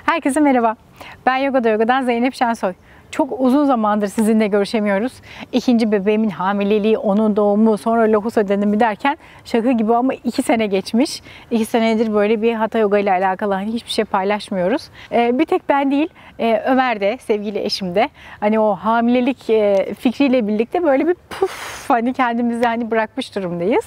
Herkese merhaba. Ben Yoga'dan Zeynep Şensoy. Çok uzun zamandır sizinle görüşemiyoruz. İkinci bebeğimin hamileliği, onun doğumu, sonra lohusa dönemi derken şaka gibi ama 2 sene geçmiş. 2 senedir böyle bir Hatha Yoga ile alakalı hiçbir şey paylaşmıyoruz. Bir tek ben değil, Ömer de, sevgili eşim de hani o hamilelik fikriyle birlikte böyle bir kendimizi bırakmış durumdayız.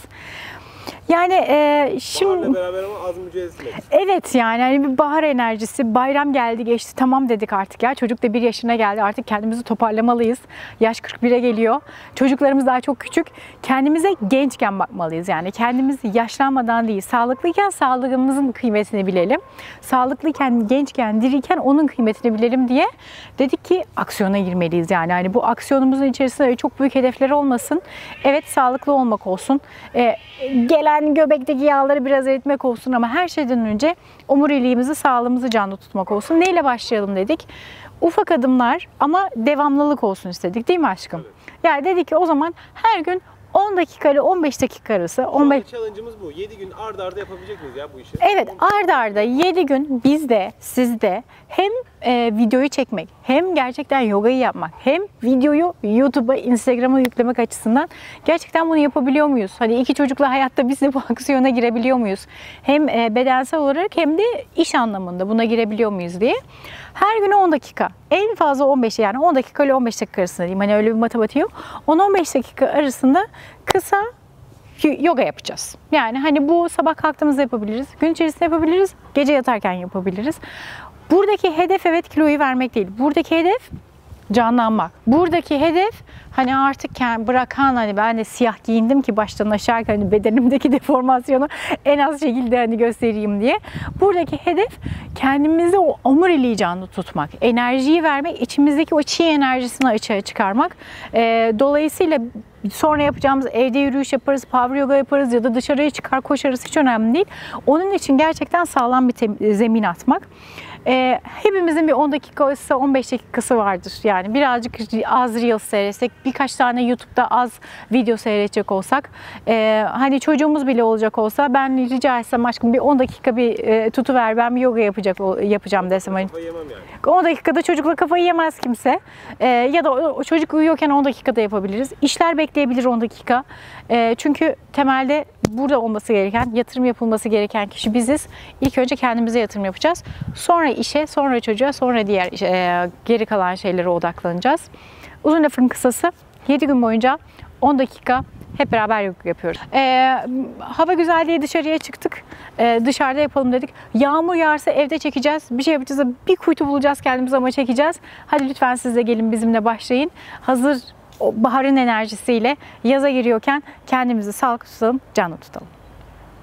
Yani şimdi baharla beraber ama az mücadelesi. Evet, yani hani bir bahar enerjisi, bayram geldi geçti, tamam dedik artık ya. Çocuk da 1 yaşına geldi, artık kendimizi toparlamalıyız. Yaş 41'e geliyor. Çocuklarımız daha çok küçük. Kendimize gençken bakmalıyız. Yani kendimizi yaşlanmadan değil, sağlıklıyken sağlığımızın kıymetini bilelim. Sağlıklıyken, gençken, diriyken onun kıymetini bilelim diye dedik ki aksiyona girmeliyiz. Yani hani bu aksiyonumuzun içerisinde çok büyük hedefler olmasın. Evet, sağlıklı olmak olsun. Gelen göbekteki yağları biraz eritmek olsun ama her şeyden önce omuriliğimizi, sağlığımızı canlı tutmak olsun. Neyle başlayalım dedik? Ufak adımlar ama devamlılık olsun istedik, değil mi aşkım? Evet. Yani dedik ki o zaman her gün 10 dakika ile 15 dakika arası. 15... Challenge'ımız bu. 7 gün arda arda yapabilecek miyiz ya bu işi? Evet, arda arda 7 gün bizde, sizde hem videoyu çekmek, hem gerçekten yogayı yapmak, hem videoyu YouTube'a, Instagram'a yüklemek açısından gerçekten bunu yapabiliyor muyuz? Hani 2 çocukla hayatta biz de bu aksiyona girebiliyor muyuz? Hem bedensel olarak hem de iş anlamında buna girebiliyor muyuz diye. Her gün 10 dakika, en fazla 15, yani 10 dakika ile 15 dakika arasında diyeyim. Hani öyle bir matematiği yok. 10-15 dakika arasında kısa yoga yapacağız. Yani hani bu sabah kalktığımızda yapabiliriz, gün içerisinde yapabiliriz, gece yatarken yapabiliriz. Buradaki hedef evet kiloyu vermek değil. Buradaki hedef canlanmak. Buradaki hedef hani artık bırakan, hani ben de siyah giyindim ki baştan aşağı hani bedenimdeki deformasyonu en az şekilde hani göstereyim diye. Buradaki hedef kendimizi o omuriliği canlı tutmak, enerjiyi vermek, içimizdeki o çi enerjisini açığa çıkarmak. Dolayısıyla sonra yapacağımız evde yürüyüş yaparız, power yoga yaparız ya da dışarıya çıkar koşarız, hiç önemli değil. Onun için gerçekten sağlam bir zemin atmak. Hepimizin bir 10 dakikası, 15 dakikası vardır. Yani birazcık az Reels seyretsek, birkaç tane YouTube'da az video seyredecek olsak, hani çocuğumuz bile olacak olsa ben rica etsem aşkım bir 10 dakika bir tutuver, ben bir yoga yapacağım desem. Hani, kafayı yemem yani. 10 dakikada çocukla kafayı yemez kimse. Ya da o çocuk uyuyorken 10 dakikada yapabiliriz. İşler bekleyebilir 10 dakika. Çünkü temelde burada olması gereken, yatırım yapılması gereken kişi biziz. İlk önce kendimize yatırım yapacağız. Sonra işe, sonra çocuğa, sonra diğer geri kalan şeylere odaklanacağız. Uzun lafın kısası 7 gün boyunca 10 dakika hep beraber yoga yapıyoruz. Hava güzel diye dışarıya çıktık. Dışarıda yapalım dedik. Yağmur yağarsa evde çekeceğiz. Bir şey yapacağız. Bir kuytu bulacağız kendimize ama çekeceğiz. Hadi lütfen siz de gelin bizimle başlayın. Hazır o baharın enerjisiyle yaza giriyorken kendimizi sağlıklı tutalım, canlı tutalım.